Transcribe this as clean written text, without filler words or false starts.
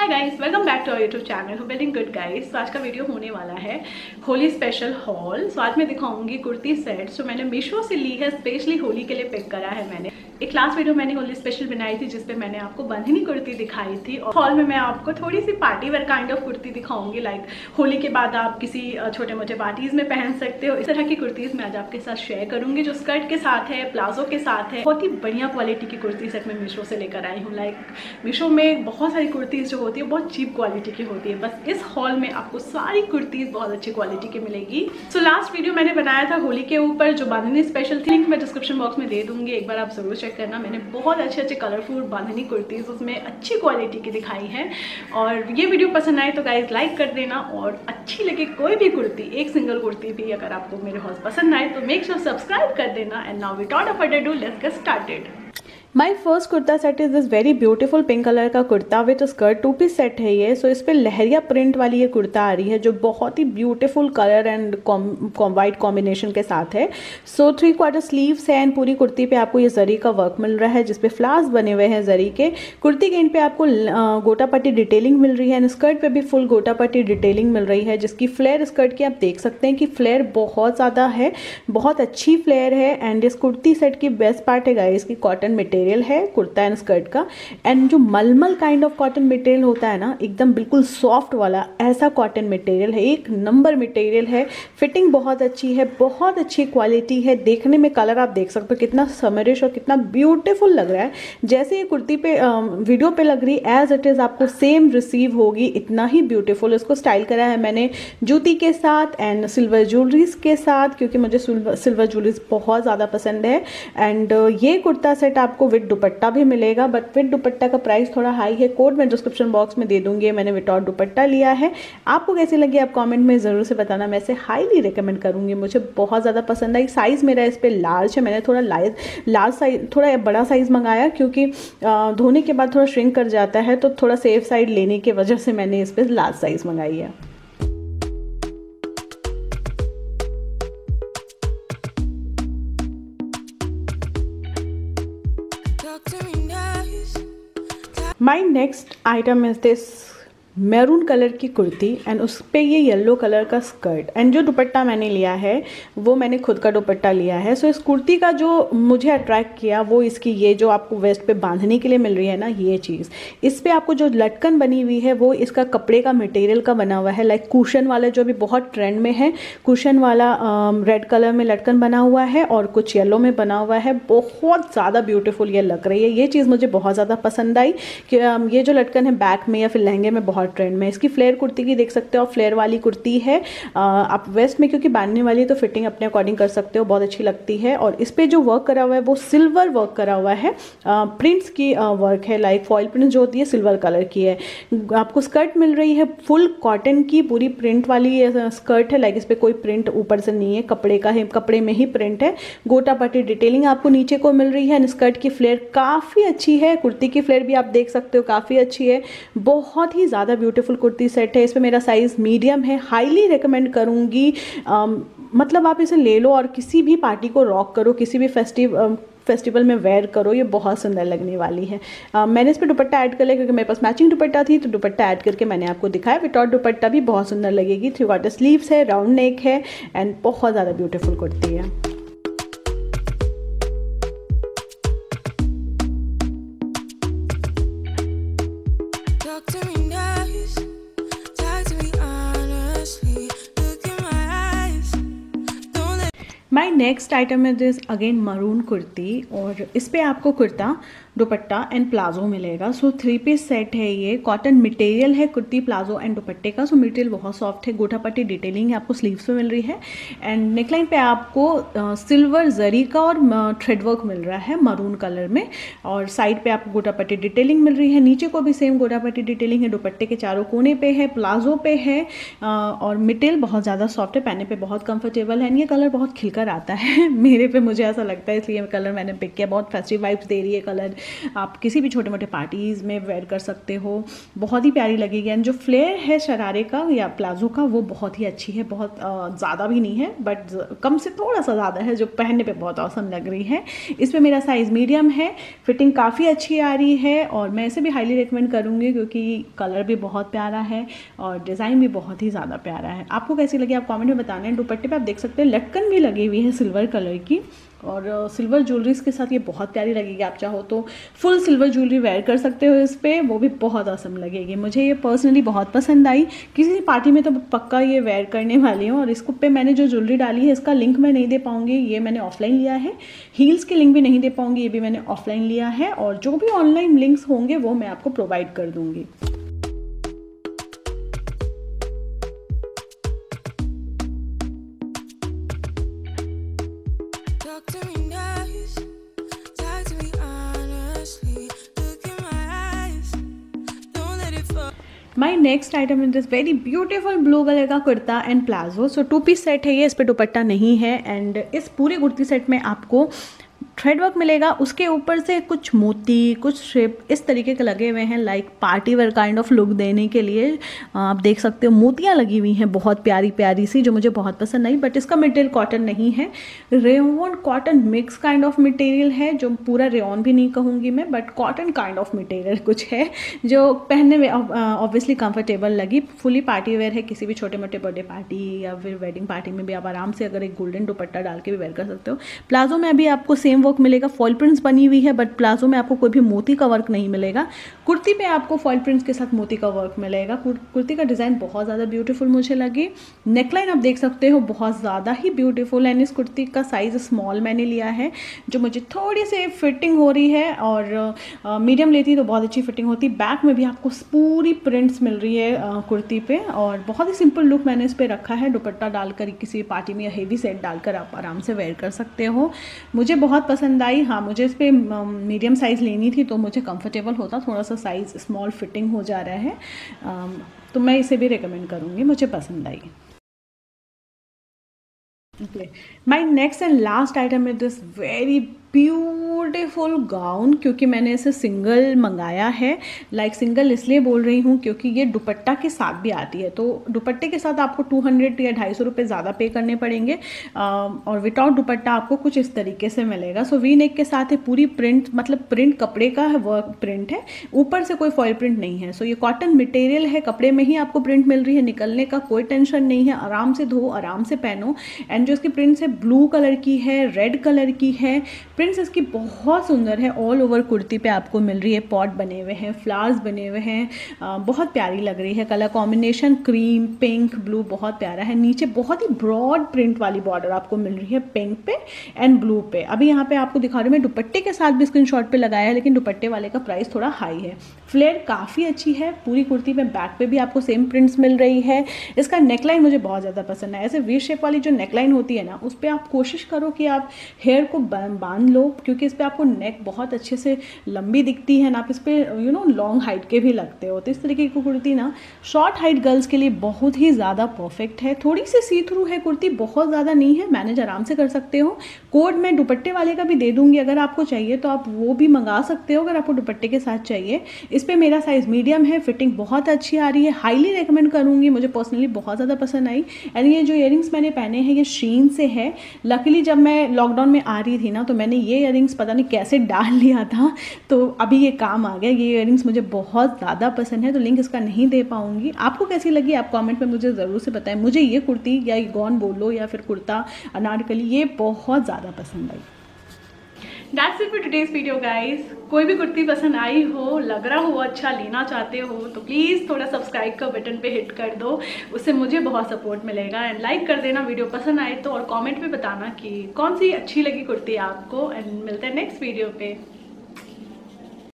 Hi guys, welcome back to our YouTube channel. Hope very good guys. तो आज का video होने वाला है होली स्पेशल हॉल। सो आज मैं दिखाऊंगी कुर्ती सेट्स जो मैंने मीशो से ली है, स्पेशली होली के लिए पिक करा है मैंने। एक लास्ट वीडियो मैंने होली स्पेशल बनाई थी जिसपे मैंने आपको बंधनी कुर्ती दिखाई थी, और हॉल में मैं आपको थोड़ी सी party wear kind of kurti दिखाऊंगी। लाइक होली के बाद आप किसी छोटे मोटे पार्टीज में पहन सकते हो। इस तरह की कुर्तीज मैं आज आपके साथ शेयर करूंगी जो स्कर्ट के साथ है, प्लाजो के साथ है। बहुत ही बढ़िया क्वालिटी की कुर्ती सेट मैं मीशो से लेकर आई हूँ। लाइक मीशो में बहुत सारी कुर्तीज जो होती है बहुत चीप क्वालिटी की होती है, बस इस हॉल में आपको सारी कुर्तीज बहुत अच्छी क्वालिटी की मिलेगी। सो लास्ट वीडियो मैंने बनाया था होली के ऊपर जो बांधनी स्पेशल थी, लिंक मैं डिस्क्रिप्शन बॉक्स में दे दूंगी, एक बार आप जरूर चेक करना। मैंने बहुत अच्छे अच्छे कलरफुल बांधनी कुर्तीज उसमें अच्छी क्वालिटी की दिखाई है। और ये वीडियो पसंद आए तो गाइज लाइक कर देना, और अच्छी लगे कोई भी कुर्ती, एक सिंगल कुर्ती भी अगर आपको मेरे हॉल पसंद आए तो मेक श्योर सब्सक्राइब कर देना। And now without further ado, let's get started. My first kurta set is this very beautiful pink colour का kurta with skirt, 2 piece set है ये। सो इस पर लहरिया प्रिंट वाली ये कुर्ता आ रही है जो बहुत ही beautiful colour and white combination के साथ है। सो 3/4 स्लीव्स है एंड पूरी कुर्ती पे आपको ये जरी का वर्क मिल रहा है जिसपे फ्लावर्स बने हुए हैं जरी के। कुर्ती के एंड पे आपको गोटा पट्टी डिटेलिंग मिल रही है एंड स्कर्ट पे भी फुल गोटा पट्टी डिटेलिंग मिल रही है, जिसकी फ्लेयर स्कर्ट की आप देख सकते हैं कि फ्लेयर बहुत ज़्यादा है, बहुत अच्छी फ्लेयर है। एंड इस कुर्ती सेट की बेस्ट पार्ट है गाइस की कॉटन मटेरियल है कुर्ता एंड स्कर्ट का। एंड जो मलमल काइंड ऑफ कॉटन मटेरियल होता है ना, एकदम बिल्कुल सॉफ्ट वाला, ऐसा कॉटन मटेरियल है, एक नंबर मटेरियल है। फिटिंग बहुत अच्छी है, बहुत अच्छी क्वालिटी है। देखने में कलर आप देख सकते हो कितना समरिश और कितना ब्यूटीफुल लग रहा है। जैसे ये कुर्ती पे वीडियो पे लग रही एज इट इज आपको सेम रिसीव होगी, इतना ही ब्यूटीफुल। इसको स्टाइल करा है मैंने जूती के साथ एंड सिल्वर ज्वेलरीज के साथ, क्योंकि मुझे सिल्वर ज्वेलरीज बहुत ज़्यादा पसंद है। एंड ये कुर्ता सेट आपको विद दुपट्टा भी मिलेगा, बट विद दुपट्टा का प्राइस थोड़ा हाई है। कोड मैं डिस्क्रिप्शन बॉक्स में दे दूंगी। मैंने विदाउट दुपट्टा लिया है। आपको कैसी लगी आप कमेंट में ज़रूर से बताना। मैं इसे हाईली रिकमेंड करूंगी, मुझे बहुत ज़्यादा पसंद आई। साइज़ मेरा इस पर लार्ज है, मैंने थोड़ा लार्ज साइज, थोड़ा बड़ा साइज़ मंगाया क्योंकि धोने के बाद थोड़ा श्रिंक कर जाता है, तो थोड़ा सेफ साइड लेने की वजह से मैंने इस पर लार्ज साइज़ मंगाई है। My next item is this maroon colour की कुर्ती एंड उस पर ये येलो कलर का स्कर्ट। एंड जो दुपट्टा मैंने लिया है वो मैंने खुद का दुपट्टा लिया है। सो इस कुर्ती का जो मुझे अट्रैक्ट किया वो इसकी ये जो आपको वेस्ट पे बांधने के लिए मिल रही है ना, ये चीज़। इस पर आपको जो लटकन बनी हुई है वो इसका कपड़े का मटेरियल का बना हुआ है, लाइक कुशन वाला जो भी बहुत ट्रेंड में है। कुशन वाला रेड कलर में लटकन बना हुआ है और कुछ येलो में बना हुआ है। बहुत ज़्यादा ब्यूटीफुल ये लग रही है। ये चीज़ मुझे बहुत ज़्यादा पसंद आई कि ये जो लटकन है बैक में या फिर लहंगे में बहुत ट्रेंड में। इसकी फ्लेयर कुर्ती की देख सकते हो, फ्लेयर वाली कुर्ती है। आप वेस्ट में क्योंकि बांधने वाली तो फिटिंग अपने अकॉर्डिंग कर सकते हो, बहुत अच्छी लगती है। और इस पे जो वर्क करा हुआ है वो सिल्वर वर्क करा हुआ है, प्रिंट्स की वर्क है, लाइक फॉइल प्रिंट जो होती है सिल्वर कलर की है। आपको स्कर्ट मिल रही है फुल कॉटन की, पूरी प्रिंट वाली स्कर्ट है। लाइक इस पर कोई प्रिंट ऊपर से नहीं है, कपड़े का है, कपड़े में ही प्रिंट है। गोटा पट्टी डिटेलिंग आपको नीचे को मिल रही है। स्कर्ट की फ्लेयर काफ़ी अच्छी है, कुर्ती की फ्लेयर भी आप देख सकते हो काफ़ी अच्छी है। बहुत ही ज़्यादा ब्यूटीफुल कुर्ती सेट है। इस पे मेरा साइज़ मीडियम है, हाईली रिकमेंड करूँगी। मतलब आप इसे ले लो और किसी भी पार्टी को रॉक करो, किसी भी फेस्टिवल में वेयर करो, ये बहुत सुंदर लगने वाली है। मैंने इस पर दुपट्टा ऐड कर लिया क्योंकि मेरे पास मैचिंग दुपट्टा थी, तो दुपट्टा ऐड करके मैंने आपको दिखाया। विदाउट दुपट्टा भी बहुत सुंदर लगेगी। 3/4 स्लीव्स है, राउंड नेक है एंड बहुत ज़्यादा ब्यूटीफुल कुर्ती है। My next item is this again maroon kurti, और इस पर आपको कुर्ता, दुपट्टा एंड प्लाजो मिलेगा। सो 3 पीस सेट है ये। कॉटन मटेरियल है कुर्ती, प्लाजो एंड दुपट्टे का। सो मटेरियल बहुत सॉफ्ट है। गोटा पट्टी डिटेलिंग आपको स्लीव्स पे मिल रही है एंड नेकलाइन पे आपको सिल्वर जरी का और थ्रेड वर्क मिल रहा है मरून कलर में। और साइड पे आपको गोटा पट्टी डिटेलिंग मिल रही है, नीचे को भी सेम गोटा पट्टी डिटेलिंग है। दुपट्टे के चारों कोने पे है, प्लाजो पे है। और मटेरियल बहुत ज़्यादा सॉफ्ट है, पहनने पे बहुत कंफर्टेबल है। ये कलर बहुत खिलकर आता है मेरे पे, मुझे ऐसा लगता है, इसलिए कलर मैंने पिक किया। बहुत फेस्टिव वाइब्स दे रही है कलर। आप किसी भी छोटे मोटे पार्टीज़ में वेयर कर सकते हो, बहुत ही प्यारी लगेगी। एंड जो फ्लेयर है शरारे का या प्लाजो का वो बहुत ही अच्छी है, बहुत ज़्यादा भी नहीं है बट कम से थोड़ा सा ज़्यादा है, जो पहनने पे बहुत औसम लग रही है। इसमें मेरा साइज़ मीडियम है, फिटिंग काफ़ी अच्छी आ रही है और मैं इसे भी हाईली रिकमेंड करूँगी क्योंकि कलर भी बहुत प्यारा है और डिज़ाइन भी बहुत ही ज़्यादा प्यारा है। आपको कैसी लगी आप कमेंट में बताना है। दुपट्टे पे आप देख सकते हैं लटकन भी लगी हुई है सिल्वर कलर की और सिल्वर ज्वेलरीज के साथ ये बहुत प्यारी लगेगी। आप चाहो तो फुल सिल्वर ज्वेलरी वेयर कर सकते हो इस पर, वो भी बहुत औसम लगेगी। मुझे ये पर्सनली बहुत पसंद आई, किसी पार्टी में तो पक्का ये वेयर करने वाली हूँ। और इसको पे मैंने जो ज्वेलरी डाली है इसका लिंक मैं नहीं दे पाऊँगी, ये मैंने ऑफलाइन लिया है। हील्स के लिंक भी नहीं दे पाऊँगी, ये भी मैंने ऑफलाइन लिया है। और जो भी ऑनलाइन लिंक्स होंगे वो मैं आपको प्रोवाइड कर दूँगी। My next item in this very beautiful blue colour का kurta and palazzo. So 2 piece set है ये, इस पर दुपट्टा नहीं है। एंड इस पूरे कुर्ती सेट में आपको थ्रेड वर्क मिलेगा, उसके ऊपर से कुछ मोती, कुछ स्ट्रिप इस तरीके के लगे हुए हैं, like party wear kind of look देने के लिए। आप देख सकते हो मोतियाँ लगी हुई हैं बहुत प्यारी प्यारी सी, जो मुझे बहुत पसंद आई। बट इसका मटेरियल कॉटन नहीं है, rayon cotton mix kind of material है, जो पूरा रेयन भी नहीं कहूँगी मैं, but cotton kind of material कुछ है जो पहनने में ऑब्वियसली कंफर्टेबल लगी। फुली पार्टी वेयर है, किसी भी छोटे मोटे बर्थडे पार्टी या फिर वेडिंग पार्टी में भी आप आराम से अगर एक गोल्डन दुपट्टा डाल के भी वेयर कर सकते हो। प्लाजो में अभी आपको सेम वर्क मिलेगा, फॉइल प्रिंट्स बनी हुई है, बट प्लाजो में आपको कोई भी मोती का वर्क नहीं मिलेगा। कुर्ती पे आपको फॉइल प्रिंट्स के साथ मोती का वर्क मिलेगा। कुर्ती का डिज़ाइन बहुत ज़्यादा ब्यूटीफुल मुझे लगी। नेकलाइन आप देख सकते हो बहुत ज़्यादा ही ब्यूटीफुल है। इस कुर्ती का साइज़ स्मॉल मैंने लिया है, जो मुझे थोड़ी सी फिटिंग हो रही है, और मीडियम लेती तो बहुत अच्छी फिटिंग होती। बैक में भी आपको पूरी प्रिंट्स मिल रही है कुर्ती पे, और बहुत ही सिंपल लुक मैंने इस पर रखा है। दुपट्टा डालकर किसी पार्टी में या हेवी सेट डालकर आप आराम से वेयर कर सकते हो। मुझे बहुत पसंद आई। हाँ, मुझे इस पर मीडियम साइज़ लेनी थी तो मुझे कंफर्टेबल होता, थोड़ा सा साइज़ स्मॉल फिटिंग हो जा रहा है, तो मैं इसे भी रिकमेंड करूँगी, मुझे पसंद आई। Okay, my next and last item is this very beautiful gown, क्योंकि मैंने इसे सिंगल मंगाया है। लाइक सिंगल इसलिए बोल रही हूँ क्योंकि ये दुपट्टा के साथ भी आती है, तो दुपट्टे के साथ आपको 200 या 250 रुपये ज़्यादा पे करने पड़ेंगे, और विदाउट दुपट्टा आपको कुछ इस तरीके से मिलेगा। सो वी नेक के साथ है, पूरी प्रिंट मतलब प्रिंट कपड़े का है, वर्क प्रिंट है, ऊपर से कोई फॉइल प्रिंट नहीं है। सो ये कॉटन मटेरियल है, कपड़े में ही आपको प्रिंट मिल रही है, निकलने का कोई टेंशन नहीं है, आराम से धो आराम से पहनो। एंड जो इसकी प्रिंट्स है ब्लू कलर की है, रेड कलर की है, प्रिंट्स इसकी बहुत सुंदर है। ऑल ओवर कुर्ती पे आपको मिल रही है, पॉट बने हुए हैं, फ्लावर्स बने हुए हैं, बहुत प्यारी लग रही है। Colour combination cream, pink, blue बहुत प्यारा है। नीचे बहुत ही ब्रॉड प्रिंट वाली बॉर्डर आपको मिल रही है पिंक पे एंड ब्लू पे। अभी यहाँ पे आपको दिखा रही हूँ मैं, दुपट्टे के साथ भी स्क्रीनशॉट पे लगाया है, लेकिन दुपट्टे वाले का प्राइस थोड़ा हाई है। फ्लेयर काफ़ी अच्छी है पूरी कुर्ती में, बैक पे भी आपको सेम प्रिंट्स मिल रही है। इसका नेकलाइन मुझे बहुत ज़्यादा पसंद है। ऐसे वी शेप वाली जो नेकलाइन होती है ना, उस पर आप कोशिश करो कि आप हेयर को बांध लो, क्योंकि इस पर आपको नेक बहुत अच्छे से लंबी दिखती है ना, आप इस पर लॉन्ग हाइट के भी लगते हो। तो इस तरीके की कुर्ती ना शॉर्ट हाइट गर्ल्स के लिए बहुत ही ज़्यादा परफेक्ट है। थोड़ी सी सी थ्रू है कुर्ती, बहुत ज़्यादा नहीं है, मैनेज आराम से कर सकते हो। कोड मैं दुपट्टे वाले का भी दे दूँगी, अगर आपको चाहिए तो आप वो भी मंगा सकते हो, अगर आपको दुपट्टे के साथ चाहिए। इस पर मेरा साइज़ मीडियम है, फिटिंग बहुत अच्छी आ रही है, हाईली रिकमेंड करूँगी, मुझे पर्सनली बहुत ज़्यादा पसंद आई। एंड ये जो इयररिंग्स मैंने पहने हैं ये शीन से है। लकीली जब मैं लॉकडाउन में आ रही थी ना, तो मैंने ये इयररिंग्स पता नहीं कैसे डाल लिया था, तो अभी ये काम आ गया। ये इयररिंग्स मुझे बहुत ज़्यादा पसंद है, तो लिंक इसका नहीं दे पाऊँगी। आपको कैसी लगी आप कमेंट में मुझे ज़रूर से बताएं। मुझे ये कुर्ती या ये गॉन बोलो या फिर कुर्ता अनारकली, ये बहुत ज़्यादा पसंद आई। That's it for today's video guys। कोई भी कुर्ती पसंद आई हो, लग रहा हो अच्छा, लेना चाहते हो, तो प्लीज़ थोड़ा सब्सक्राइब का बटन पे हिट कर दो, उससे मुझे बहुत सपोर्ट मिलेगा। एंड लाइक कर देना वीडियो पसंद आए तो, और कमेंट में बताना कि कौन सी अच्छी लगी कुर्ती आपको। एंड मिलते हैं नेक्स्ट वीडियो पे।